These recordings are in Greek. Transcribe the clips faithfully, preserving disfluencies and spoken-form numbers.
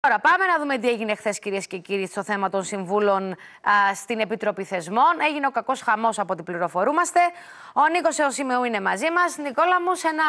Τώρα πάμε να δούμε τι έγινε χθες, κυρίες και κύριοι, στο θέμα των συμβούλων α, στην Επιτροπή Θεσμών. Έγινε ο κακός χαμός από ό,τι πληροφορούμαστε. Ο Νίκος Εωσημεού είναι μαζί μας. Νικόλα μου, σε ένα,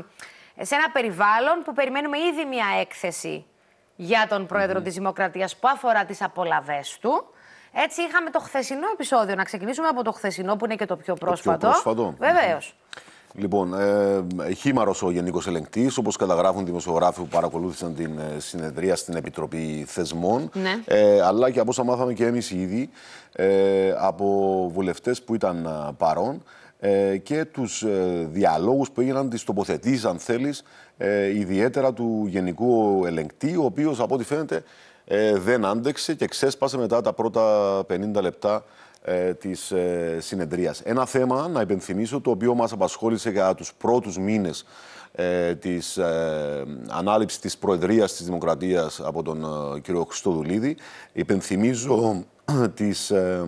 σε ένα περιβάλλον που περιμένουμε ήδη μια έκθεση για τον Πρόεδρο mm-hmm. της Δημοκρατίας που αφορά τις απολαβές του. Έτσι είχαμε το χθεσινό επεισόδιο. Να ξεκινήσουμε από το χθεσινό που είναι και το πιο πρόσφατο. Το πιο πρόσφατο. Βεβαίως. Λοιπόν, ε, χήμαρος ο Γενικός Ελεγκτής, όπως καταγράφουν οι δημοσιογράφοι που παρακολούθησαν την ε, συνεδρία στην Επιτροπή Θεσμών, ναι. ε, αλλά και από όσα μάθαμε και εμείς ήδη ε, από βουλευτές που ήταν ε, παρόν ε, και τους ε, διαλόγους που έγιναν, τις τοποθετήσεις, αν θέλεις, ε, ιδιαίτερα του Γενικού Ελεγκτή, ο οποίος από ό,τι φαίνεται ε, δεν άντεξε και ξέσπασε μετά τα πρώτα πενήντα λεπτά Ε, της ε, συνεδρίας. Ένα θέμα, να υπενθυμίσω, το οποίο μας απασχόλησε για τους πρώτους μήνες ε, της ε, ανάληψης της Προεδρίας της Δημοκρατίας από τον ε, κύριο Χριστοδουλίδη. Υπενθυμίζω τις, ε,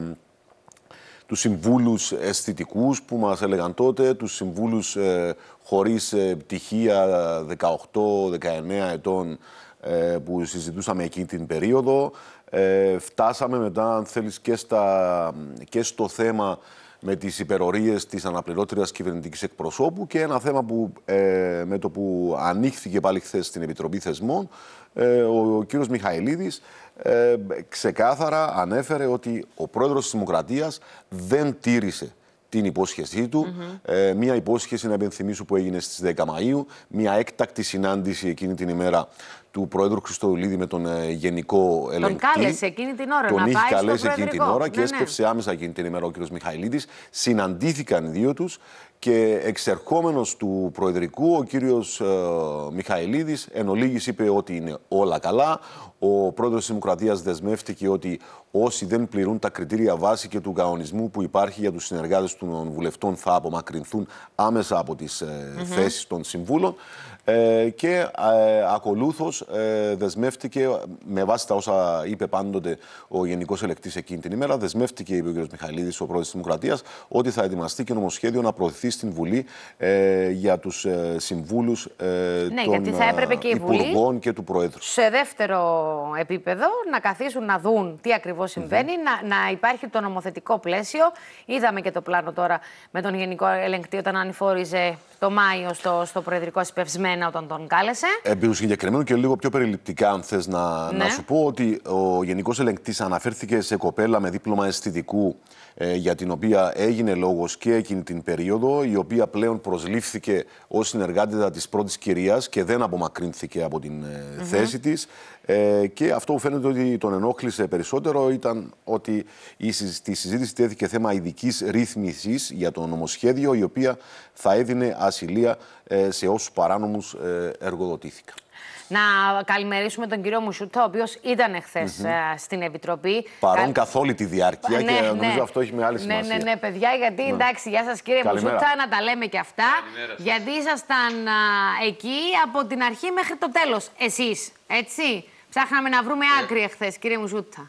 τους συμβούλους αισθητικούς που μας έλεγαν τότε, τους συμβούλους ε, χωρίς ε, πτυχία δεκαοκτώ δεκαεννέα ετών ε, που συζητούσαμε εκείνη την περίοδο. Ε, φτάσαμε μετά, αν θέλεις, και, στα, και στο θέμα με τις υπερορίες της αναπληρώτριας κυβερνητικής εκπροσώπου και ένα θέμα που ε, με το που ανοίχθηκε πάλι χθες στην Επιτροπή Θεσμών, ε, ο, ο κύριος Μιχαηλίδης ε, ξεκάθαρα ανέφερε ότι ο πρόεδρος της Δημοκρατίας δεν τήρησε την υπόσχεσή του. Mm-hmm. Ε, μία υπόσχεση, να υπενθυμίσω, που έγινε στις δέκα Μαΐου. Μία έκτακτη συνάντηση εκείνη την ημέρα του Πρόεδρου Χριστοδουλίδη με τον ε, Γενικό Ελεγκτή. Τον κάλεσε εκείνη την ώρα τον να είχε πάει καλέσει στο εκείνη την ώρα και ναι, έσκευσε ναι. άμεσα εκείνη την ημέρα ο κ. Μιχαηλίδης. Συναντήθηκαν οι δύο τους και εξερχόμενος του Προεδρικού, ο κύριος ε, Μιχαηλίδης εν ολίγης είπε ότι είναι όλα καλά. Ο Πρόεδρος της Δημοκρατίας δεσμεύτηκε ότι όσοι δεν πληρούν τα κριτήρια βάση και του κανονισμού που υπάρχει για τους συνεργάτες των βουλευτών θα απομακρυνθούν άμεσα από τις ε, mm-hmm. θέσεις των συμβούλων. Ε, και ε, ακολούθως ε, δεσμεύτηκε, με βάση τα όσα είπε πάντοτε ο Γενικός Ελεγκτής εκείνη την ημέρα, δεσμεύτηκε, είπε ο κ. Μιχαηλίδης, ο Πρόεδρος της Δημοκρατίας, ότι θα ετοιμαστεί και νομοσχέδιο να προωθηθεί στην Βουλή ε, για τους ε, συμβούλους ε, ναι, των γιατί θα έπρεπε και η Υπουργών Βουλή, και του Προέδρου. Σε δεύτερο επίπεδο, να καθίσουν να δουν τι ακριβώς συμβαίνει, mm-hmm. να, να υπάρχει το νομοθετικό πλαίσιο. Είδαμε και το πλάνο τώρα με τον Γενικό Ελεγκτή όταν ανηφόριζε το Μάιο στο, στο Προεδρικό Συμπευσμένα όταν τον κάλεσε. Επί του συγκεκριμένου και λίγο πιο περιληπτικά, αν θες να, ναι. να σου πω ότι ο Γενικός Ελεγκτής αναφέρθηκε σε κοπέλα με δίπλωμα αισθητικού ε, για την οποία έγινε λόγος και εκείνη την περίοδο, η οποία πλέον προσλήφθηκε ως συνεργάτηδα της πρώτης κυρίας και δεν απομακρύνθηκε από την ε, mm-hmm. θέση της. Ε, και αυτό που φαίνεται ότι τον ενόχλησε περισσότερο ήταν ότι η, στη συζήτηση τέθηκε θέμα ειδικής ρύθμισης για το νομοσχέδιο, η οποία θα έδινε ασυλία ε, σε όσους παράνομους ε, εργοδοτήθηκαν. Να καλημερίσουμε τον κύριο Μουσούτα, ο οποίος ήταν χθες mm-hmm. στην Επιτροπή. Παρόν Κα... καθ' όλη τη διάρκεια ναι, και ναι, νομίζω ναι. αυτό έχει μεγάλη σημασία. Ναι, ναι, ναι, παιδιά, γιατί ναι. εντάξει, γεια σας κύριε Καλημέρα. Μουσούτα, να τα λέμε και αυτά. Γιατί ήσασταν α, εκεί από την αρχή μέχρι το τέλος, εσείς, έτσι. Ψάχναμε να βρούμε άκρη εχθές, κύριε Μουσούτα.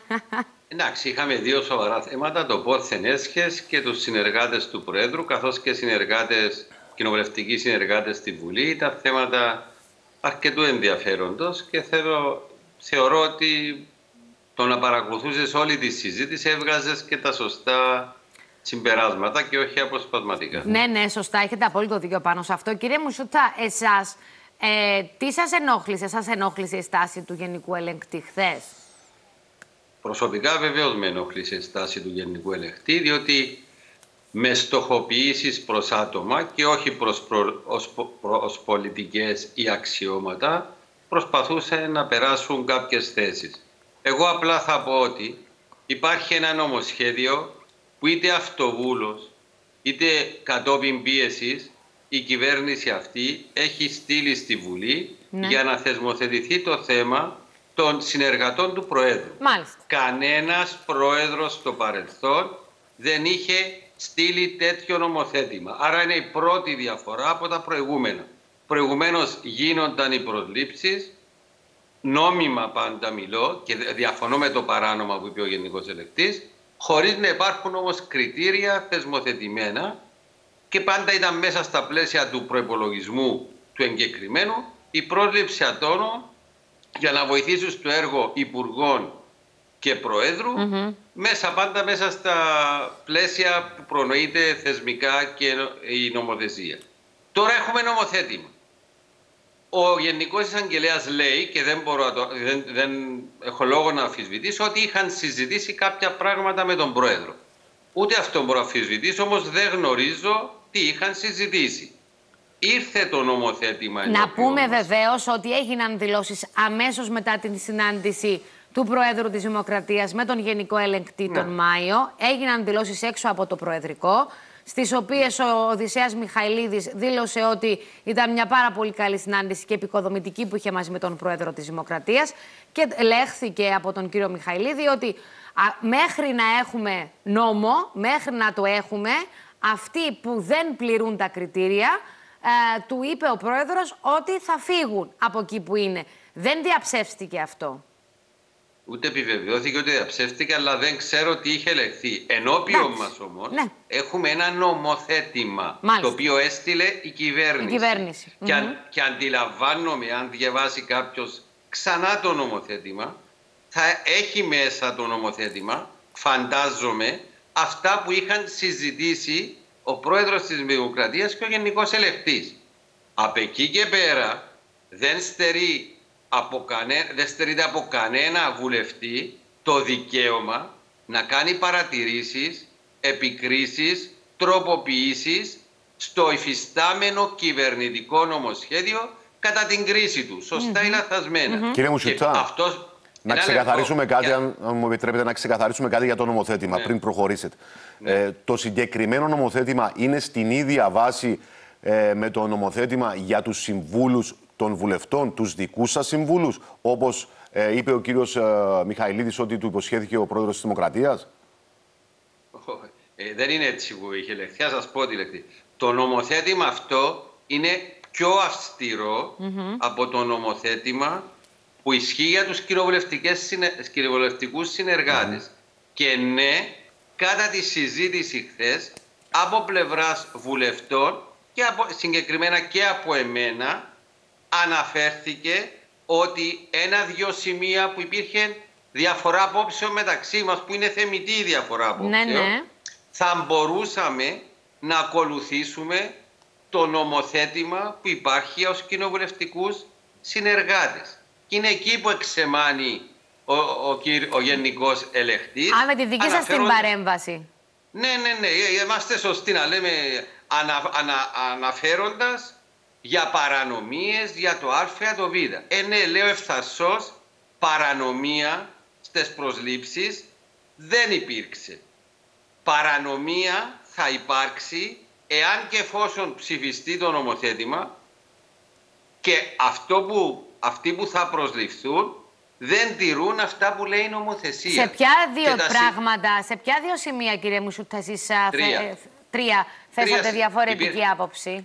Εντάξει, είχαμε δύο σοβαρά θέματα, το πόρθεν έσχες και τους συνεργάτες του Προέδρου, καθώς και συνεργάτες, κοινοβουλευτικοί συνεργάτες στη Βουλή. Τα θέματα αρκετού ενδιαφέροντος και θέλω, θεωρώ ότι το να παρακολουθούσες όλη τη συζήτηση έβγαζες και τα σωστά συμπεράσματα και όχι αποσπασματικά. Ναι, ναι, σωστά, έχετε απόλυτο δίκιο πάνω σε αυτό. Κύριε Μουσούτα, εσάς, ε, τι σας ενόχλησε, σας ενόχλησε η στάση του Γενικού Ελεγκτή χθες? Προσωπικά βεβαίως με ενόχλησε η στάση του Γενικού Ελεγκτή, διότι με στοχοποιήσεις προς άτομα και όχι προς, προ, ως, προς πολιτικές ή αξιώματα προσπαθούσε να περάσουν κάποιες θέσεις. Εγώ απλά θα πω ότι υπάρχει ένα νομοσχέδιο που είτε αυτοβούλος είτε κατόπιν πίεσης η κυβέρνηση αυτή έχει στείλει στη Βουλή ναι. για να θεσμοθετηθεί το θέμα των συνεργατών του Προέδρου. Μάλιστα. Κανένας πρόεδρος στο παρελθόν δεν είχε στείλει τέτοιο νομοθέτημα. Άρα είναι η πρώτη διαφορά από τα προηγούμενα. Προηγουμένως γίνονταν οι προσλήψεις, νόμιμα πάντα μιλώ και διαφωνώ με το παράνομα που είπε ο Γενικός Ελεγκτής, χωρίς να υπάρχουν όμως κριτήρια θεσμοθετημένα και πάντα ήταν μέσα στα πλαίσια του προϋπολογισμού του εγκεκριμένου η πρόσληψη ατόμων για να βοηθήσουν στο έργο υπουργών και προέδρου, mm-hmm. μέσα πάντα μέσα στα πλαίσια που προνοείται θεσμικά και η νομοθεσία. Τώρα έχουμε νομοθέτημα. Ο Γενικός Εισαγγελέας λέει, και δεν, μπορώ, δεν, δεν έχω λόγο να αμφισβητήσω, ότι είχαν συζητήσει κάποια πράγματα με τον Πρόεδρο. Ούτε αυτό μπορώ να αμφισβητήσω, όμως δεν γνωρίζω τι είχαν συζητήσει. Ήρθε το νομοθέτημα. Να πούμε βεβαίως ότι έγιναν δηλώσεις αμέσως μετά την συνάντηση του Προέδρου της Δημοκρατίας με τον Γενικό Ελεγκτή ναι. τον Μάιο. Έγιναν δηλώσεις έξω από το Προεδρικό, στις οποίες ο Οδυσσέας Μιχαηλίδης δήλωσε ότι ήταν μια πάρα πολύ καλή συνάντηση και επικοδομητική που είχε μαζί με τον Πρόεδρο της Δημοκρατίας, και λέχθηκε από τον κύριο Μιχαηλίδη ότι α, μέχρι να έχουμε νόμο, μέχρι να το έχουμε, αυτοί που δεν πληρούν τα κριτήρια, ε, του είπε ο Πρόεδρος ότι θα φύγουν από εκεί που είναι. Δεν διαψεύστηκε αυτό. Ούτε επιβεβαιώθηκε, ούτε διαψεύστηκε, αλλά δεν ξέρω τι είχε ελεγχθεί. Ενώπιον μας όμως ναι. έχουμε ένα νομοθέτημα, Μάλιστα. το οποίο έστειλε η κυβέρνηση. Η κυβέρνηση. Και, mm-hmm. αν, και αντιλαμβάνομαι, αν διαβάσει κάποιος ξανά το νομοθέτημα, θα έχει μέσα το νομοθέτημα, φαντάζομαι, αυτά που είχαν συζητήσει ο Πρόεδρος της Δημοκρατίας και ο Γενικός Ελεγκτής. Από εκεί και πέρα δεν στερεί Από κανέ... δεν στερείται από κανένα βουλευτή το δικαίωμα να κάνει παρατηρήσεις, επικρίσεις, τροποποιήσεις στο υφιστάμενο κυβερνητικό νομοσχέδιο κατά την κρίση του. Σωστά mm-hmm. ή λαθασμένα. Mm-hmm. Κύριε Μουσουτά, αυτός... να ξεκαθαρίσουμε κάτι, για... αν μου επιτρέπετε, να ξεκαθαρίσουμε κάτι για το νομοθέτημα ναι. πριν προχωρήσετε. Ναι. Ε, το συγκεκριμένο νομοθέτημα είναι στην ίδια βάση ε, με το νομοθέτημα για τους συμβούλους των βουλευτών, τους δικούς σας συμβούλους, όπως ε, είπε ο κύριος ε, Μιχαηλίδης ότι του υποσχέθηκε ο Πρόεδρος της Δημοκρατίας. Ε, δεν είναι έτσι που είχε λεχθεί. Θα σας πω τι λεχθεί. Το νομοθέτημα αυτό είναι πιο αυστηρό mm-hmm. από το νομοθέτημα που ισχύει για τους κοινοβουλευτικούς συνεργάτες. Mm-hmm. Και ναι, κατά τη συζήτηση χθες, από πλευράς βουλευτών και από, συγκεκριμένα και από εμένα, αναφέρθηκε ότι ένα-δυο σημεία που υπήρχε διαφορά απόψεων μεταξύ μας, που είναι θεμιτή η διαφορά απόψεων, ναι, ναι. θα μπορούσαμε να ακολουθήσουμε το νομοθέτημα που υπάρχει ως κοινοβουλευτικούς συνεργάτες. Και είναι εκεί που εξεμάνει ο, ο, ο, ο Γενικός Ελεγκτής. Α, με τη δική σας την παρέμβαση. Ναι, ναι, ναι. Είμαστε σωστοί να λέμε ανα, ανα, αναφέροντας για παρανομίες, για το Α, για το Β. Ε, ναι, λέω ευθαρσώς, παρανομία στις προσλήψεις δεν υπήρξε. Παρανομία θα υπάρξει εάν και εφόσον ψηφιστεί το νομοθέτημα και αυτό που, αυτοί που θα προσληφθούν δεν τηρούν αυτά που λέει η νομοθεσία. Σε ποια δύο τα... πράγματα, σε ποια δύο σημεία, κύριε Μουσούτα, εσείς τρία, θε... τρία θέσατε τρία... διαφορετική υπήρ... άποψη.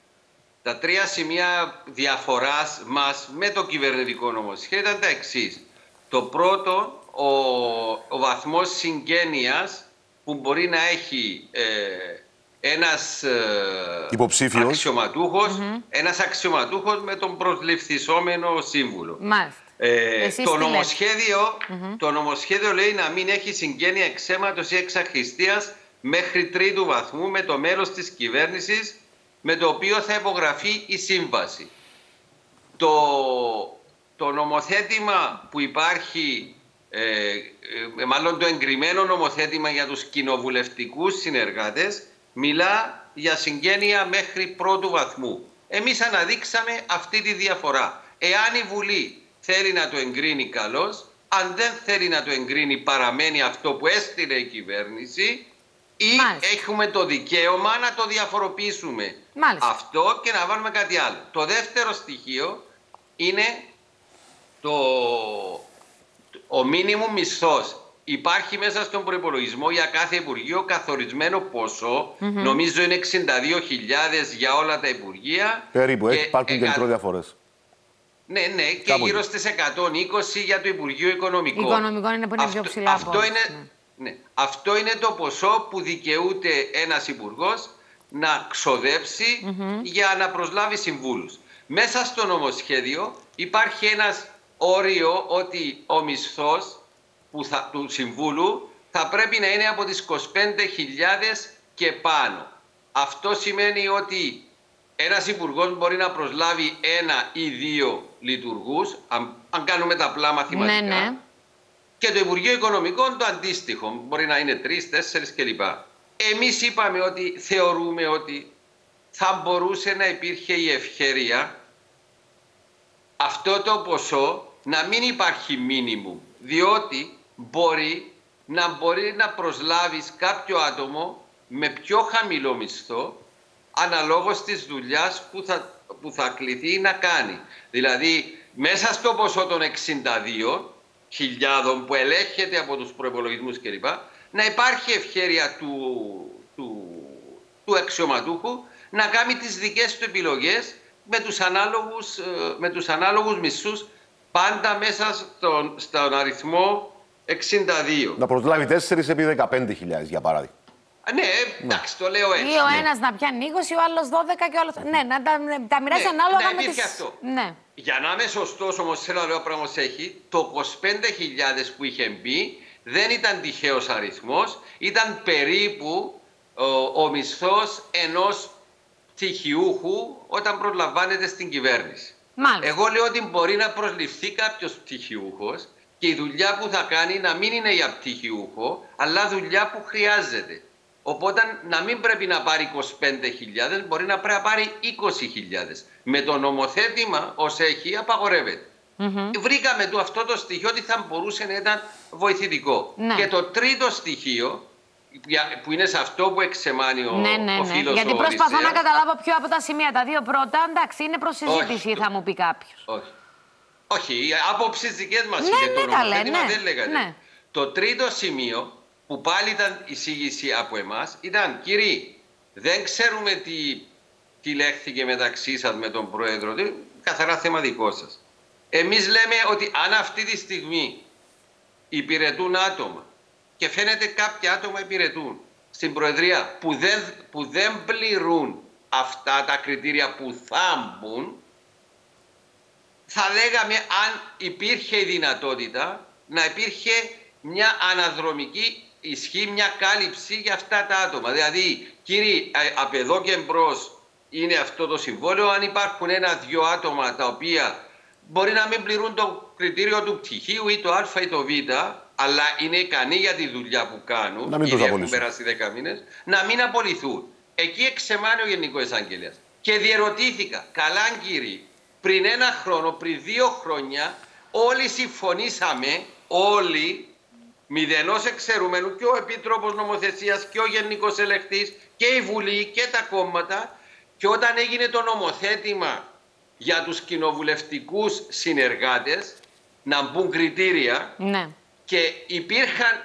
Τα τρία σημεία διαφοράς μας με το κυβερνητικό νομοσχέδιο ήταν τα εξής. Το πρώτο, ο, ο βαθμός συγγένειας που μπορεί να έχει ε, ένας υποψήφιος αξιωματούχος, mm-hmm. ένας αξιωματούχος με τον προσληφθισόμενο σύμβουλο. Μάλιστα. Ε, το, νομοσχέδιο, mm-hmm. το νομοσχέδιο λέει να μην έχει συγγένεια εξαίματος ή εξαχρηστίας μέχρι τρίτου βαθμού με το μέλος της κυβέρνησης με το οποίο θα υπογραφεί η σύμβαση. Το, το νομοθέτημα που υπάρχει, ε, ε, μάλλον το εγκριμένο νομοθέτημα για τους κοινοβουλευτικούς συνεργάτες, μιλά για συγγένεια μέχρι πρώτου βαθμού. Εμείς αναδείξαμε αυτή τη διαφορά. Εάν η Βουλή θέλει να το εγκρίνει, καλώς. Αν δεν θέλει να το εγκρίνει, παραμένει αυτό που έστειλε η κυβέρνηση. Ή Μάλιστα. έχουμε το δικαίωμα να το διαφοροποιήσουμε. Μάλιστα. Αυτό και να βάλουμε κάτι άλλο. Το δεύτερο στοιχείο είναι το, ο μίνιμουμ μισθός. Υπάρχει μέσα στον προϋπολογισμό για κάθε Υπουργείο καθορισμένο ποσό. Mm-hmm. Νομίζω είναι εξήντα δύο χιλιάδες για όλα τα Υπουργεία. Περίπου, και υπάρχουν και μικροδιαφορές. Ναι, ναι, και Κάπου γύρω στις εκατόν είκοσι για το Υπουργείο Οικονομικών. Οικονομικών είναι που είναι πιο ψηλά. Αυτό, αυτό, είναι, ναι. Ναι, αυτό είναι το ποσό που δικαιούται ένας υπουργός να ξοδέψει mm-hmm. για να προσλάβει συμβούλους. Μέσα στο νομοσχέδιο υπάρχει ένας όριο ότι ο μισθός που θα, του Συμβούλου θα πρέπει να είναι από τις είκοσι πέντε χιλιάδες και πάνω. Αυτό σημαίνει ότι ένας υπουργός μπορεί να προσλάβει ένα ή δύο λειτουργούς, αν, αν κάνουμε τα απλά μαθηματικά, ναι, ναι. και το Υπουργείο Οικονομικών το αντίστοιχο, μπορεί να είναι τρεις, τέσσερις κλπ. Εμείς είπαμε ότι θεωρούμε ότι θα μπορούσε να υπήρχε η ευχέρεια αυτό το ποσό να μην υπάρχει μίνιμουμ, διότι μπορεί να μπορεί να προσλάβεις κάποιο άτομο με πιο χαμηλό μισθό αναλόγως της δουλειάς που θα, που θα κληθεί να κάνει. Δηλαδή, μέσα στο ποσό των εξήντα δύο χιλιάδων που ελέγχεται από τους προϋπολογισμούς κλπ, να υπάρχει ευχέρεια του, του, του αξιωματούχου να κάνει τις δικές του επιλογές με τους ανάλογους, με τους ανάλογους μισθούς, πάντα μέσα στον, στον αριθμό εξήντα δύο. Να προσλάβει τέσσερις επί δεκαπέντε χιλιάδες, για παράδειγμα. Ναι, εντάξει, το λέω έτσι. Ή ο ένας να πιάνει είκοσι, ο άλλος δώδεκα και ο άλλος... Ναι, να τα, τα μοιράζει ναι, ανάλογα να με τις... αυτό. Ναι. Για να είμαι σωστός όμως, θέλω να λέω πράγμα έχει, το είκοσι πέντε χιλιάδες που είχε μπει δεν ήταν τυχαίος αριθμός, ήταν περίπου ο, ο μισθός ενός πτυχιούχου όταν προλαμβάνεται στην κυβέρνηση. Μάλιστα. Εγώ λέω ότι μπορεί να προσληφθεί κάποιος πτυχιούχος και η δουλειά που θα κάνει να μην είναι για πτυχιούχο, αλλά δουλειά που χρειάζεται. Οπότε να μην πρέπει να πάρει είκοσι πέντε χιλιάδες, μπορεί να πρέπει να πάρει είκοσι χιλιάδες. Με το νομοθέτημα ως έχει απαγορεύεται. Mm-hmm. Βρήκαμε του αυτό το στοιχείο ότι θα μπορούσε να ήταν βοηθητικό. Ναι. Και το τρίτο στοιχείο, που είναι σε αυτό που εξεμάνει ο, ναι, ναι, ο ναι. φίλος Γιατί ο προσπαθώ Οδυσσέας. να καταλάβω ποιο από τα σημεία. Τα δύο πρώτα, εντάξει, είναι προς συζήτηση, όχι, θα μου πει κάποιος. Όχι. Όχι, οι άποψεις δικές μας ναι, είναι ναι, το νομοθέτημα, ναι, δεν λέγατε. Ναι. Το τρίτο σημείο, που πάλι ήταν εισήγηση από εμάς, ήταν, κύριοι, δεν ξέρουμε τι, τι λέχθηκε μεταξύ σας με τον Πρόεδρο, καθαρά θέμα δικό σας. Εμείς λέμε ότι αν αυτή τη στιγμή υπηρετούν άτομα και φαίνεται κάποια άτομα υπηρετούν στην Προεδρία που δεν, που δεν πληρούν αυτά τα κριτήρια που θα μπουν, θα λέγαμε αν υπήρχε η δυνατότητα να υπήρχε μια αναδρομική ισχύ, μια κάλυψη για αυτά τα άτομα. Δηλαδή, κύριοι, από εδώ και μπρος είναι αυτό το συμβόλαιο. Αν υπάρχουν ένα-δυο άτομα τα οποία μπορεί να μην πληρούν το κριτήριο του πτυχίου ή το Α ή το Β, αλλά είναι ικανοί για τη δουλειά που κάνουν, να μην ήδη έχουν περάσει δέκα μήνες, να μην απολυθούν. Εκεί εξεμάνει ο Γενικός Εισαγγελέας. Και διερωτήθηκα, καλά κύριοι, πριν ένα χρόνο, πριν δύο χρόνια, όλοι συμφωνήσαμε, όλοι, μηδενός εξαιρουμένου, και ο Επίτροπος Νομοθεσίας και ο Γενικός Ελεκτής και η Βουλή και τα κόμματα, και όταν έγινε το νομοθέτημα για τους κοινοβουλευτικούς συνεργάτες να μπουν κριτήρια, ναι, και υπήρχαν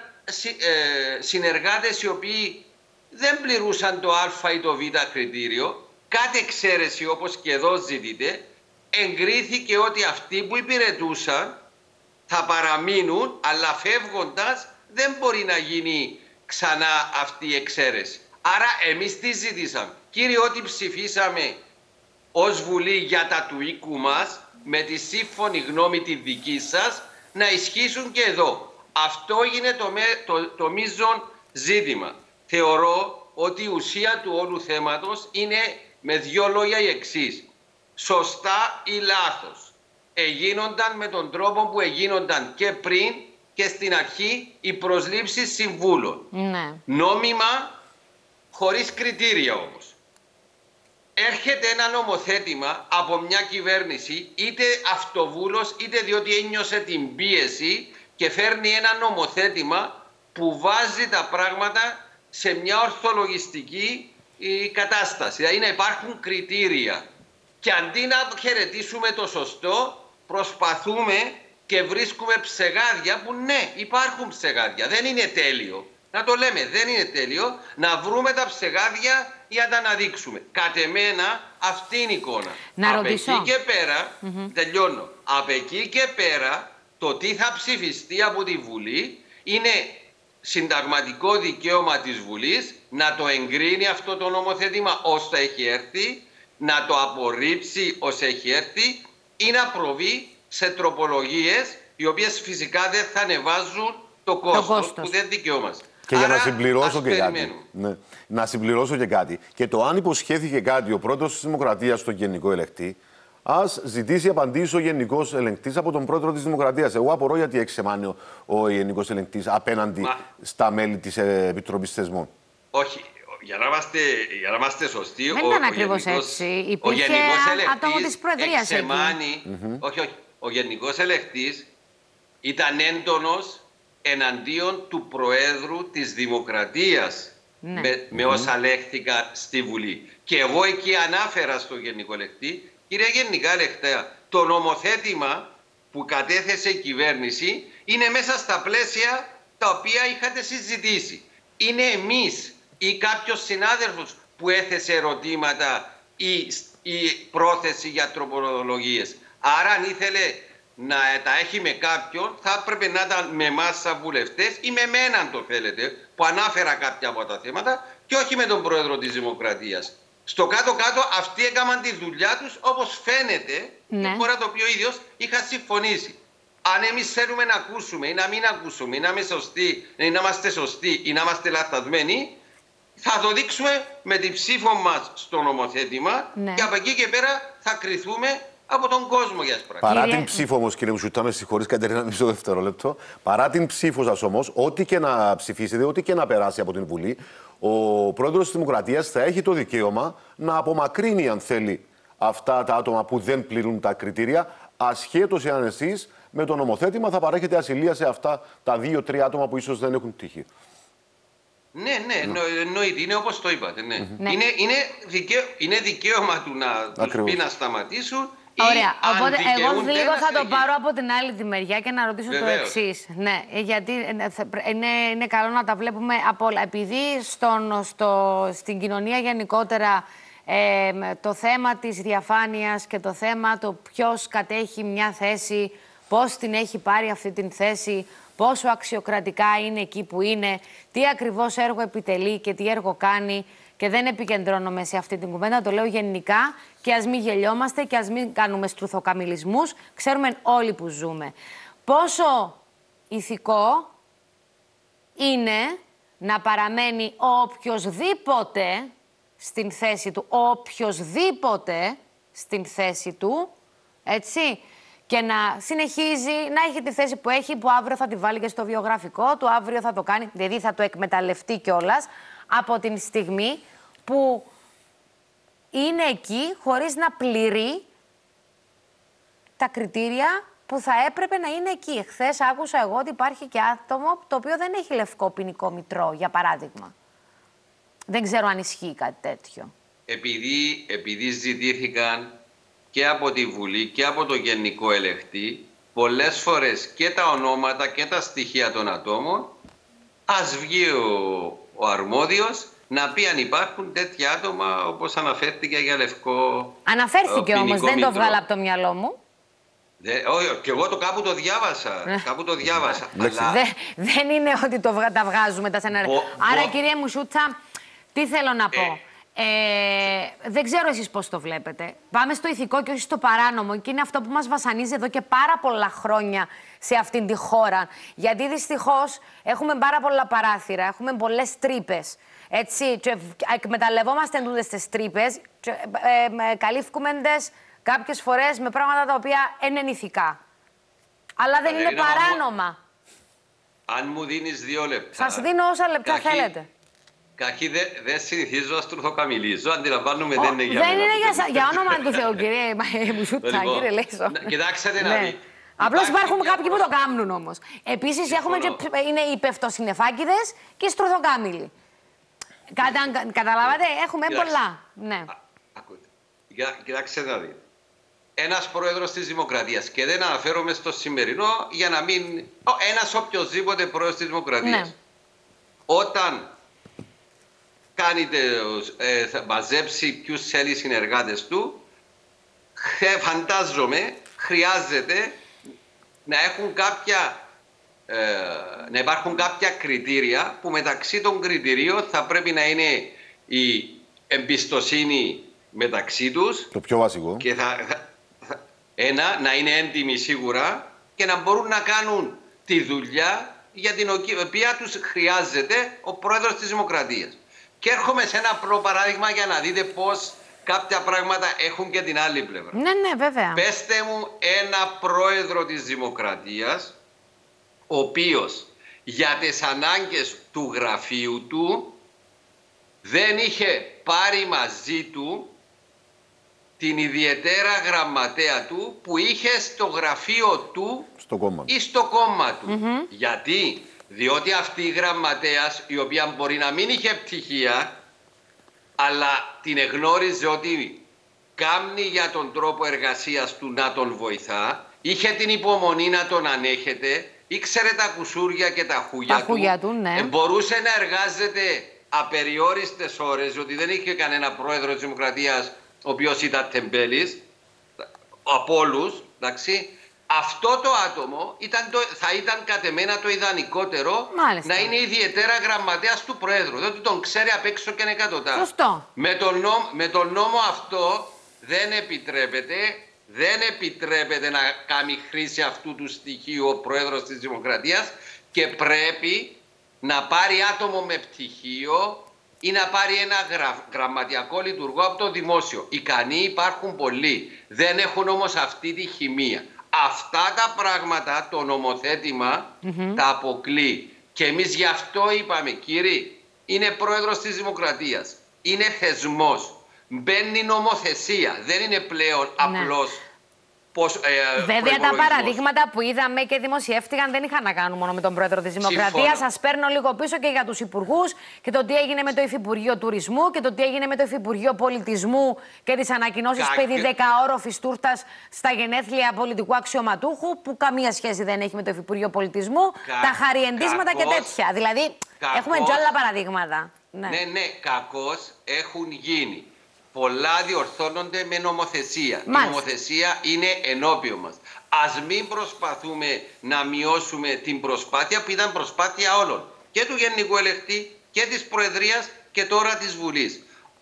ε, συνεργάτες οι οποίοι δεν πληρούσαν το Α ή το Β κριτήριο, κάτι εξαίρεση όπως και εδώ ζητείτε, εγκρίθηκε ότι αυτοί που υπηρετούσαν θα παραμείνουν, αλλά φεύγοντας δεν μπορεί να γίνει ξανά αυτή η εξαίρεση. Άρα εμείς τι ζητήσαμε? Κύριε, ό,τι ψηφίσαμε ως Βουλή για τα του οίκου μας, με τη σύμφωνη γνώμη τη δική σας, να ισχύσουν και εδώ. Αυτό είναι το, το, το μείζον ζήτημα. Θεωρώ ότι η ουσία του όλου θέματος είναι με δύο λόγια η εξής. Σωστά ή λάθος εγίνονταν με τον τρόπο που εγίνονταν και πριν και στην αρχή οι προσλήψεις συμβούλων. Ναι. Νόμιμα, χωρίς κριτήρια όμως. Έρχεται ένα νομοθέτημα από μια κυβέρνηση, είτε αυτοβούλος είτε διότι ένιωσε την πίεση, και φέρνει ένα νομοθέτημα που βάζει τα πράγματα σε μια ορθολογιστική κατάσταση. Δηλαδή να υπάρχουν κριτήρια. Και αντί να χαιρετήσουμε το σωστό, προσπαθούμε και βρίσκουμε ψεγάδια που ναι, υπάρχουν ψεγάδια. Δεν είναι τέλειο. Να το λέμε, δεν είναι τέλειο. Να βρούμε τα ψεγάδια για να τα αναδείξουμε. Κατ' εμένα αυτή είναι η εικόνα. Να από ρωτήσω. Εκεί και πέρα, mm-hmm. τελειώνω, από εκεί και πέρα το τι θα ψηφιστεί από τη Βουλή είναι συνταγματικό δικαίωμα της Βουλής να το εγκρίνει αυτό το νομοθέτημα ως θα έχει έρθει, να το απορρίψει ως έχει έρθει ή να προβεί σε τροπολογίες οι οποίες φυσικά δεν θα ανεβάζουν το κόστος, το κόστος. που δεν δικαιούμαστε. Και Άρα, για να συμπληρώσω και περιμένουμε. κάτι. Ναι, να συμπληρώσω και κάτι. Και το αν υποσχέθηκε κάτι ο πρόεδρος της Δημοκρατίας στον Γενικό Ελεκτή, ας ζητήσει απαντήσεις ο Γενικός Ελεγκτής από τον πρόεδρο της Δημοκρατίας. Εγώ απορώ γιατί εξεμάνει ο, ο Γενικός Ελεγκτής απέναντι Μα... στα μέλη της Επιτροπής Θεσμών. Όχι. Για να είμαστε, για να είμαστε σωστοί, δεν ο, ήταν ο ακριβώς γενικός, έτσι. Ο Υπήρχε άτομο της Προεδρίας εξεμάνει, mm-hmm. όχι, όχι, ο Γενικός Ελεκτής ήταν έντονος εναντίον του Προέδρου της Δημοκρατίας, ναι. με, με mm-hmm. όσα λέχθηκαν στη Βουλή. Και εγώ εκεί ανάφερα στο Γενικό Ελεκτή, κύριε Γενικά Ελεκτέα, το νομοθέτημα που κατέθεσε η κυβέρνηση είναι μέσα στα πλαίσια τα οποία είχατε συζητήσει. Είναι εμείς ή κάποιος συνάδελφος που έθεσε ερωτήματα ή, ή πρόθεση για τροπολογίες. Άρα αν ήθελε να τα έχει με κάποιον, θα έπρεπε να ήταν με εμάς σαν βουλευτές ή με μένα, το θέλετε, που ανάφερα κάποια από τα θέματα και όχι με τον Πρόεδρο της Δημοκρατίας. Στο κάτω-κάτω αυτοί έκαναν τη δουλειά τους όπως φαίνεται, ναι. η φορά το οποίο ο ίδιος είχα συμφωνήσει. Αν εμείς θέλουμε να ακούσουμε ή να μην ακούσουμε ή να είμαστε σωστοί, ή να είμαστε σωστοί ή να είμαστε λαθασμένοι, θα το δείξουμε με την ψήφο μας στο νομοθέτημα, ναι. και από εκεί και πέρα θα κριθούμε από τον κόσμο για τις πράξεις. Παρά την ψήφο όμως, κύριε Μουσούτα, με συγχωρείς Κατερίνα, μισό δευτερόλεπτο, παρά την ψήφο σας όμως, ό,τι και να ψηφίσετε, ό,τι και να περάσει από την Βουλή, ο πρόεδρος της Δημοκρατίας θα έχει το δικαίωμα να απομακρύνει, αν θέλει, αυτά τα άτομα που δεν πληρούν τα κριτήρια, ασχέτως εάν εσείς με το νομοθέτημα θα παρέχετε ασυλία σε αυτά τα δύο-τρία άτομα που ίσως δεν έχουν τύχει. Ναι, ναι, εννοείται. Είναι όπως το είπατε. Ναι. Mm-hmm. Είναι, είναι, δικαίω, είναι δικαίωμα του να τους πει να σταματήσουν. Ωραία. Οπότε εγώ λίγο θα το πάρω από την άλλη τη μεριά και να ρωτήσω Βεβαίως. το εξής. Ναι, γιατί είναι, είναι καλό να τα βλέπουμε από όλα. Επειδή στον, στο, στην κοινωνία γενικότερα ε, το θέμα της διαφάνειας και το θέμα το ποιος κατέχει μια θέση, πώς την έχει πάρει αυτή την θέση, πόσο αξιοκρατικά είναι εκεί που είναι, τι ακριβώς έργο επιτελεί και τι έργο κάνει, και δεν επικεντρώνομαι σε αυτή την κουβέντα, το λέω γενικά, και ας μην γελιόμαστε και ας μην κάνουμε στρουθοκαμιλισμούς, ξέρουμε όλοι που ζούμε. Πόσο ηθικό είναι να παραμένει οποιοσδήποτε στην θέση του, οποιοσδήποτε στην θέση του, έτσι, και να συνεχίζει να έχει τη θέση που έχει, που αύριο θα τη βάλει και στο βιογραφικό του, αύριο θα το κάνει, δηλαδή θα το εκμεταλλευτεί κιόλας από την στιγμή που είναι εκεί χωρίς να πληρεί τα κριτήρια που θα έπρεπε να είναι εκεί. Χθες άκουσα εγώ ότι υπάρχει και άτομο το οποίο δεν έχει λευκό ποινικό μητρό, για παράδειγμα. Δεν ξέρω αν ισχύει κάτι τέτοιο. Επειδή, επειδή ζητήθηκαν και από τη Βουλή και από το Γενικό Ελεκτή πολλές φορές και τα ονόματα και τα στοιχεία των ατόμων, ας βγει ο, ο αρμόδιος να πει αν υπάρχουν τέτοια άτομα όπως αναφέρθηκε για λευκό. Αναφέρθηκε όμως, δεν το βγάλα από το μυαλό μου. Δε, όχι, και εγώ το κάπου το διάβασα. κάπου το διάβασα. αλλά... Δε, δεν είναι ότι το, τα βγάζουμε τα σενάρια. Άρα, μπο... κύριε Μουσούτσα, τι θέλω να πω. Ε... Ε, δεν ξέρω εσείς πώς το βλέπετε. Πάμε στο ηθικό και όχι στο παράνομο, και είναι αυτό που μας βασανίζει εδώ και πάρα πολλά χρόνια σε αυτήν τη χώρα. Γιατί δυστυχώς έχουμε πάρα πολλά παράθυρα, έχουμε πολλές τρύπες. Έτσι, και εκμεταλλευόμαστε τούτες τις τρύπες, και, ε, ε, καλύφκουμε τες κάποιες φορές με πράγματα τα οποία είναι ηθικά. Αλλά δεν είναι παράνομα. Αν μου δίνεις δύο λεπτά... Σας δίνω όσα λεπτά καχύ, θέλετε. Καχύ δεν δε συνηθίζω να στρουθοκαμιλίζω, αντιλαμβάνομαι oh, δεν είναι για δεν μένα. Δεν είναι για, για όνομα του Θεού, κύριε Μουσούτσα, κύριε Λέσο. Κοιτάξτε να δει. Απλώς υπάρχουν κάποιοι που το κάνουν όμως. Επίσης έχουμε και είναι οι πεφτοσυννεφάκηδες και οι στρουθοκάμιλοι. Κατα, καταλάβατε, έχουμε Κοιτάξτε. πολλά. Ναι. Κοιτάξτε να δείτε. Ένας πρόεδρος της Δημοκρατίας, και δεν αναφέρομαι στο σημερινό για να μην... Ένας οποιοσδήποτε πρόεδρος της Δημοκρατίας. Ναι. Όταν κάνετε, ε, θα μαζέψει ποιους θέλει συνεργάτες του, φαντάζομαι χρειάζεται να έχουν κάποια... Ε, να υπάρχουν κάποια κριτήρια που μεταξύ των κριτηρίων θα πρέπει να είναι η εμπιστοσύνη μεταξύ τους. Το πιο βασικό. Και θα, θα, Ένα, να είναι έντιμοι σίγουρα και να μπορούν να κάνουν τη δουλειά για την οποία τους χρειάζεται ο πρόεδρος της Δημοκρατίας. Και έρχομαι σε ένα απλό παράδειγμα για να δείτε πώς κάποια πράγματα έχουν και την άλλη πλευρά. Ναι, ναι, βέβαια. Πέστε μου ένα πρόεδρο της Δημοκρατίας, ο οποίος για τις ανάγκες του γραφείου του δεν είχε πάρει μαζί του την ιδιαιτέρα γραμματέα του που είχε στο γραφείο του στο κόμμα. ή στο κόμμα του. Mm-hmm. Γιατί? Διότι αυτή η γραμματέας, η οποία μπορεί να μην είχε πτυχία, αλλά την εγνώριζε ότι κάμνει για τον τρόπο εργασίας του να τον βοηθά, είχε την υπομονή να τον ανέχεται, ήξερε τα κουσούρια και τα χούγια, τα του, χούγια του ναι. μπορούσε να εργάζεται απεριόριστες ώρες, διότι δεν είχε κανένα πρόεδρο της Δημοκρατίας ο οποίος ήταν τεμπέλης, από όλους, εντάξει. Αυτό το άτομο ήταν το, θα ήταν κατ' εμένα το ιδανικότερο. Μάλιστα. Να είναι ιδιαίτερα γραμματέας του Προέδρου, διότι τον ξέρει απ' έξω και εκατοτά. Σωστό. Με τον, νόμο, με τον νόμο αυτό δεν επιτρέπεται, δεν επιτρέπεται να κάνει χρήση αυτού του στοιχείου ο Πρόεδρος της Δημοκρατίας και πρέπει να πάρει άτομο με πτυχίο ή να πάρει ένα γρα, γραμματιακό λειτουργό από το δημόσιο. Ικανοί υπάρχουν πολλοί, δεν έχουν όμως αυτή τη χημεία. Αυτά τα πράγματα το νομοθέτημα mm-hmm. τα αποκλεί. Και εμείς γι' αυτό είπαμε, κύριε, είναι πρόεδρος της Δημοκρατίας, είναι θεσμός, μπαίνει νομοθεσία, δεν είναι πλέον ναι. απλώς πώς, ε, βέβαια τα παραδείγματα που είδαμε και δημοσιεύτηκαν δεν είχαν να κάνουν μόνο με τον πρόεδρο της Δημοκρατίας. Σας παίρνω λίγο πίσω και για τους υπουργούς και το τι έγινε με το Υφυπουργείο Τουρισμού και το τι έγινε με το Υφυπουργείο Πολιτισμού και τις ανακοινώσεις Κάκε... περί δεκαώροφης τούρτας στα γενέθλια πολιτικού αξιωματούχου, που καμία σχέση δεν έχει με το Υφυπουργείο Πολιτισμού, Κα... τα χαριεντίσματα κακώς... και τέτοια. Δηλαδή κακώς... έχουμε τζόλα παραδείγματα. Ναι, ναι, ναι, κακώς έχουν γίνει. Πολλά διορθώνονται με νομοθεσία. Μάλιστα. Η νομοθεσία είναι ενώπιον μας. Ας μην προσπαθούμε να μειώσουμε την προσπάθεια που ήταν προσπάθεια όλων. Και του Γενικού Ελεκτή και της Προεδρίας και τώρα της Βουλής.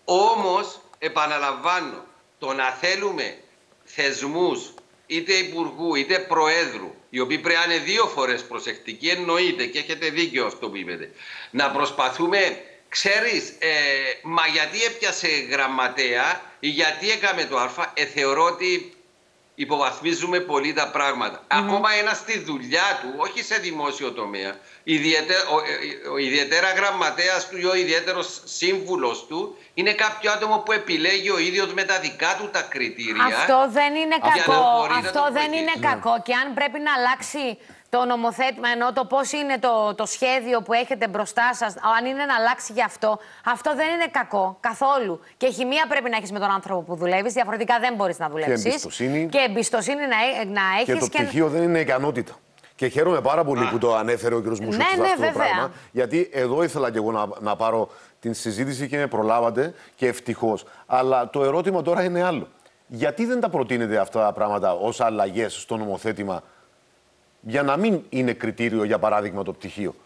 Όμως, επαναλαμβάνω, το να θέλουμε θεσμούς είτε υπουργού είτε προέδρου, οι οποίοι πρέπει να είναι δύο φορές προσεκτικοί, εννοείται και έχετε δίκιο αυτό που είπετε, να προσπαθούμε... Ξέρεις, ε, μα γιατί έπιασε γραμματέα ή γιατί έκαμε το α, ε, θεωρώ ότι υποβαθμίζουμε πολύ τα πράγματα. Mm-hmm. Ακόμα ένα στη δουλειά του, όχι σε δημόσιο τομέα, ιδιαίτερα, ο, ο, ο ιδιαίτερα γραμματέας του ή ο ιδιαίτερος σύμβουλος του είναι κάποιο άτομο που επιλέγει ο ίδιος με τα δικά του τα κριτήρια. Αυτό δεν είναι κακό. Αυτό δεν βοηθήσει. είναι κακό. Και αν πρέπει να αλλάξει το νομοθέτημα, ενώ το πώς είναι το, το σχέδιο που έχετε μπροστά σας, αν είναι να αλλάξει γι' αυτό, αυτό δεν είναι κακό καθόλου. Και χημεία πρέπει να έχεις με τον άνθρωπο που δουλεύεις, διαφορετικά δεν μπορείς να δουλέψεις. Και εμπιστοσύνη. Και εμπιστοσύνη να, να έχεις. Και το πτυχίο και... δεν είναι ικανότητα. Και χαίρομαι πάρα πολύ Α. που το ανέφερε ο κ. Μουσούτσης ναι, ναι, αυτό βέβαια. το πράγμα. Γιατί εδώ ήθελα και εγώ να, να πάρω την συζήτηση και με προλάβατε και ευτυχώς. Αλλά το ερώτημα τώρα είναι άλλο. Γιατί δεν τα προτείνετε αυτά τα πράγματα ως αλλαγές στο νομοθέτημα, για να μην είναι κριτήριο, για παράδειγμα, το πτυχίο?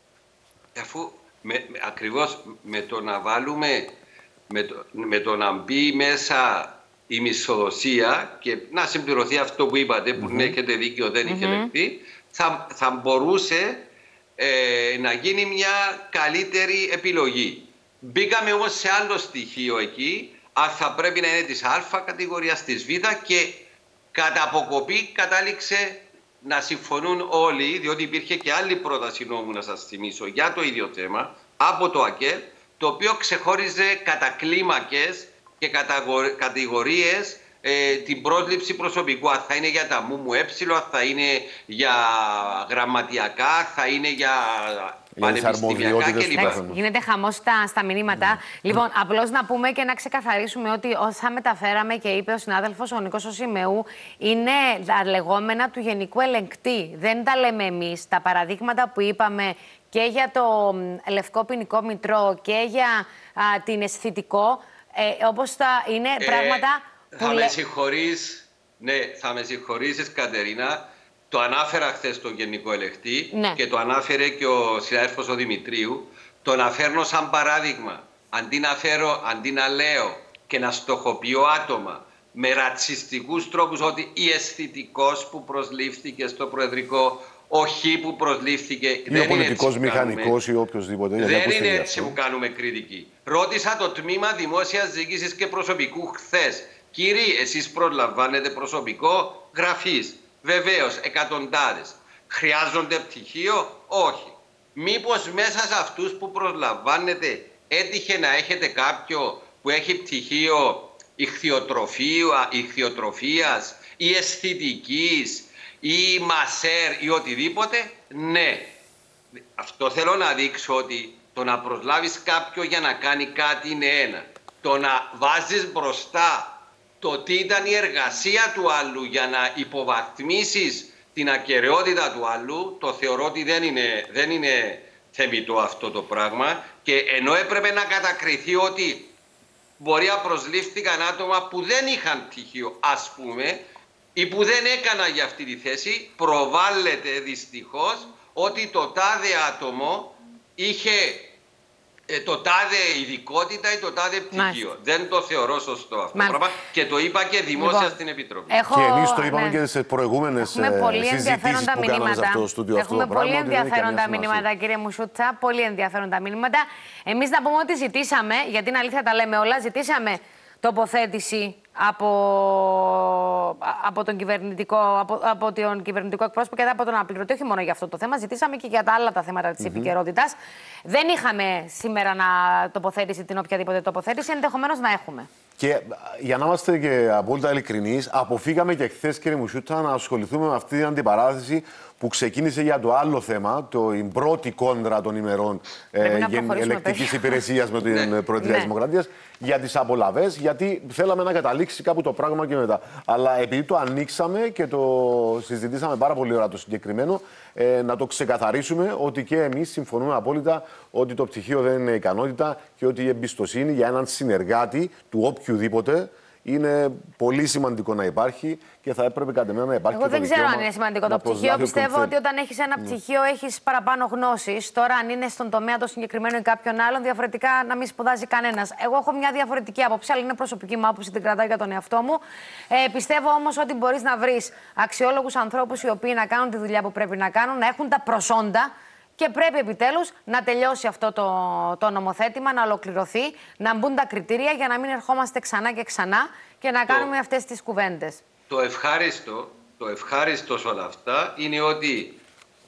Αφού με, με, ακριβώς με το να βάλουμε, με το, με το να μπει μέσα η μισθοδοσία και να συμπληρωθεί αυτό που είπατε, που mm-hmm. έχετε δίκιο, δεν είχε mm-hmm. λεχθεί, θα, θα μπορούσε ε, να γίνει μια καλύτερη επιλογή. Μπήκαμε όμως σε άλλο στοιχείο εκεί, αν θα πρέπει να είναι της Α κατηγορίας, της Β, και κατά αποκοπή κατάληξε να συμφωνούν όλοι, διότι υπήρχε και άλλη πρόταση νόμου, να σας θυμίσω, για το ίδιο θέμα, από το ΑΚΕ, το οποίο ξεχώριζε κατά κλίμακες και κατηγορίες ε, την πρόσληψη προσωπικού. Αν θα είναι για τα ΜΜΕ, αν θα είναι για γραμματιακά, θα είναι για πανεπιστημιακά κλπ. Γίνεται χαμός στα, στα μηνύματα. Mm. Λοιπόν, απλώς να πούμε και να ξεκαθαρίσουμε ότι όσα μεταφέραμε και είπε ο συνάδελφος ο Νίκος ο Σημεού είναι τα λεγόμενα του Γενικού Ελεγκτή. Δεν τα λέμε εμείς. Τα παραδείγματα που είπαμε και για το Λευκό Ποινικό Μητρό και για α, την αισθητικό, ε, όπως τα είναι ε, πράγματα που... Θα με συγχωρείς, ναι, θα με συγχωρήσεις, Κατερίνα. Το ανάφερα χθες στον Γενικό Ελεγκτή ναι. και το ανάφερε και ο συνάδελφος ο Δημητρίου. Το να φέρνω σαν παράδειγμα, αντί να, φέρω, αντί να λέω και να στοχοποιώ άτομα με ρατσιστικούς τρόπους, ότι η αισθητικός που προσλήφθηκε στο Προεδρικό, ο Χ που προσλήφθηκε. Είναι ο πολιτικός μηχανικός ή οποιοδήποτε. Δεν είναι έτσι που κάνουμε κριτική. Ρώτησα το τμήμα Δημόσιας Διοίκησης και Προσωπικού χθες. Κύριοι, εσείς προλαμβάνετε προσωπικό γραφής? Βεβαίως, εκατοντάδες. Χρειάζονται πτυχίο? Όχι. Μήπως μέσα σε αυτούς που προσλαμβάνετε έτυχε να έχετε κάποιο που έχει πτυχίο ηχθειοτροφίας ή αισθητικής ή μασέρ ή οτιδήποτε? Ναι. Αυτό θέλω να δείξω, ότι το να προσλάβεις κάποιον για να κάνει κάτι είναι ένα. Το να βάζεις μπροστά το τι ήταν η εργασία του άλλου για να υποβαθμίσεις την ακεραιότητα του άλλου, το θεωρώ ότι δεν είναι, δεν είναι θεμιτό αυτό το πράγμα. Και ενώ έπρεπε να κατακριθεί ότι μπορεί να προσλήφθηκαν άτομα που δεν είχαν πτυχίο, ας πούμε, ή που δεν έκαναν για αυτή τη θέση, προβάλλεται δυστυχώς ότι το τάδε άτομο είχε ε, το τάδε ειδικότητα ή το τάδε πτυχίο. Μάλιστα. Δεν το θεωρώ σωστό αυτό το πράγμα και το είπα και δημόσια λοιπόν, στην Επιτροπή. Έχω... Και εμείς το είπαμε ναι. και σε προηγούμενες συζητήσεις που κάναμε σε αυτό το στούντιο. Έχουμε αυτό το πολύ πράγμα, ενδιαφέροντα μηνύματα, κύριε Μουσούτσα. Πολύ ενδιαφέροντα μηνύματα. Εμείς να πούμε ότι ζητήσαμε, γιατί είναι αλήθεια τα λέμε όλα, ζητήσαμε τοποθέτηση από, από, τον κυβερνητικό, από, από τον κυβερνητικό εκπρόσωπο και από τον αναπληρωτή, όχι μόνο για αυτό το θέμα. Ζητήσαμε και για τα άλλα τα θέματα της mm-hmm. επικαιρότητας. Δεν είχαμε σήμερα να τοποθέτηση, την οποιαδήποτε τοποθέτηση, ενδεχομένως να έχουμε. Και για να είμαστε και απόλυτα ειλικρινείς, αποφύγαμε και χθες, κύριε Μουσούτσα, να ασχοληθούμε με αυτή την αντιπαράθεση που ξεκίνησε για το άλλο θέμα, το, η πρώτη κόντρα των ημερών ε, ελεκτικής υπηρεσίας με την Προεδρία της Δημοκρατίας, για τις απολαβές, γιατί θέλαμε να καταλήξει κάπου το πράγμα και μετά. Αλλά επειδή το ανοίξαμε και το συζητήσαμε πάρα πολύ ώρα το συγκεκριμένο, ε, να το ξεκαθαρίσουμε ότι και εμείς συμφωνούμε απόλυτα ότι το πτυχίο δεν είναι ικανότητα και ότι η εμπιστοσύνη για έναν συνεργάτη του οποιοδήποτε είναι πολύ σημαντικό να υπάρχει και θα έπρεπε κατά μένα να υπάρχει. Εγώ δεν ξέρω αν είναι σημαντικό το πτυχίο. Πιστεύω ότι όταν έχεις ένα πτυχίο έχεις παραπάνω γνώσεις. Τώρα, αν είναι στον τομέα το συγκεκριμένο ή κάποιον άλλον, διαφορετικά να μην σπουδάζει κανένας. Εγώ έχω μια διαφορετική άποψη, αλλά είναι προσωπική μου άποψη, την κρατάω για τον εαυτό μου. Ε, πιστεύω όμως ότι μπορείς να βρεις αξιόλογους ανθρώπους οι οποίοι να κάνουν τη δουλειά που πρέπει να κάνουν, να έχουν τα προσόντα. Και πρέπει επιτέλους να τελειώσει αυτό το, το νομοθέτημα, να ολοκληρωθεί, να μπουν τα κριτήρια για να μην ερχόμαστε ξανά και ξανά και να το, κάνουμε αυτές τις κουβέντες. Το ευχάριστο, το ευχάριστο σε όλα αυτά είναι ότι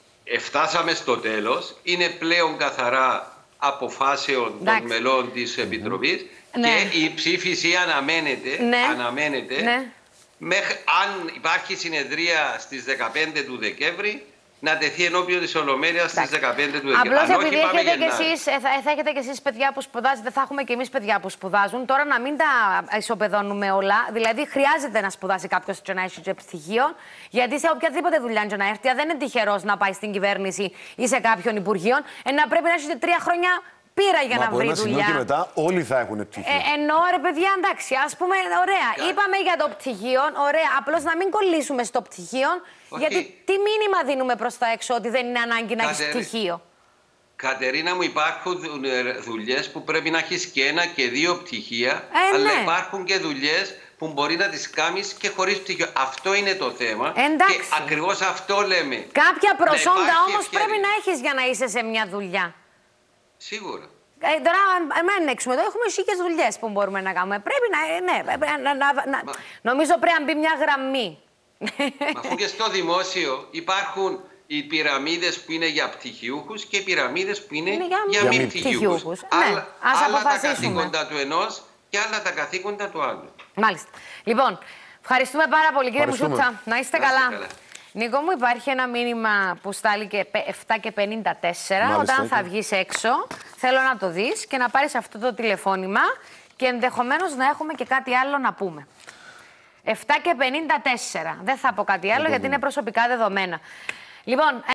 φτάσαμε στο τέλος, είναι πλέον καθαρά αποφάσεων Εντάξει. των μελών της Επιτροπής ναι. και η ψήφιση αναμένεται, ναι. αναμένεται ναι. Μέχρι, αν υπάρχει συνεδρία στις δεκαπέντε του Δεκέμβρη, να τεθεί ενώπιον της Ολομέλειας στις δεκαπέντε του Δεκέμβρη. Απλώς επειδή έχετε και εσείς, θα, θα έχετε και εσείς παιδιά που σπουδάζετε, θα έχουμε και εμείς παιδιά που σπουδάζουν. Τώρα να μην τα ισοπεδώνουμε όλα. Δηλαδή, χρειάζεται να σπουδάσει κάποιος και να έχει και πτυχίο. Γιατί σε οποιαδήποτε δουλειά και να έρθει, δεν είναι τυχερός να πάει στην κυβέρνηση ή σε κάποιον υπουργείο, ε, να πρέπει να έχει τρία χρόνια πείρα για Μα να βρει δουλειά. Και μετά όλοι θα έχουν πτυχίο. Ε, ενώ ρε παιδιά, εντάξει, ας πούμε, ωραία. Κα... Είπαμε για το πτυχίο, ωραία. Απλώς να μην κολλήσουμε στο πτυχίο. Όχι. Γιατί τι μήνυμα δίνουμε προς τα έξω ότι δεν είναι ανάγκη να Κατερί... έχεις πτυχίο. Κατερίνα μου, υπάρχουν δουλειές που πρέπει να έχεις και ένα και δύο πτυχία, ε, αλλά ναι. υπάρχουν και δουλειές που μπορεί να τις κάνεις και χωρίς πτυχίο. Αυτό είναι το θέμα. Εντάξει. Και ακριβώς αυτό λέμε. Κάποια προσόντα όμως ευκαιρία. πρέπει να έχεις για να είσαι σε μια δουλειά. Σίγουρα. Ε, τώρα, αν ανοίξουμε εδώ, έχουμε σίγες δουλειές που μπορούμε να κάνουμε. Πρέπει να. Ναι, να, να, να, Μα... νομίζω πρέπει να μπει μια γραμμή. Μα αφού και στο δημόσιο υπάρχουν οι πυραμίδες που είναι για πτυχιούχους και οι πυραμίδες που είναι, είναι για, για μη πτυχιούχους. πτυχιούχους. Άλλα, ναι, ας άλλα τα καθήκοντα του ενός και άλλα τα καθήκοντα του άλλου. Μάλιστα. Λοιπόν, ευχαριστούμε πάρα πολύ, κύριε Μουσούτσα. Να είστε καλά. καλά. Νίκο μου, υπάρχει ένα μήνυμα που στάληκε επτά και πενήντα τέσσερα. Μάλιστα, όταν θα βγεις έξω, θέλω να το δεις και να πάρεις αυτό το τηλεφώνημα και ενδεχομένως να έχουμε και κάτι άλλο να πούμε. επτά και πενήντα τέσσερα. Δεν θα πω κάτι άλλο γιατί είναι προσωπικά δεδομένα. Λοιπόν,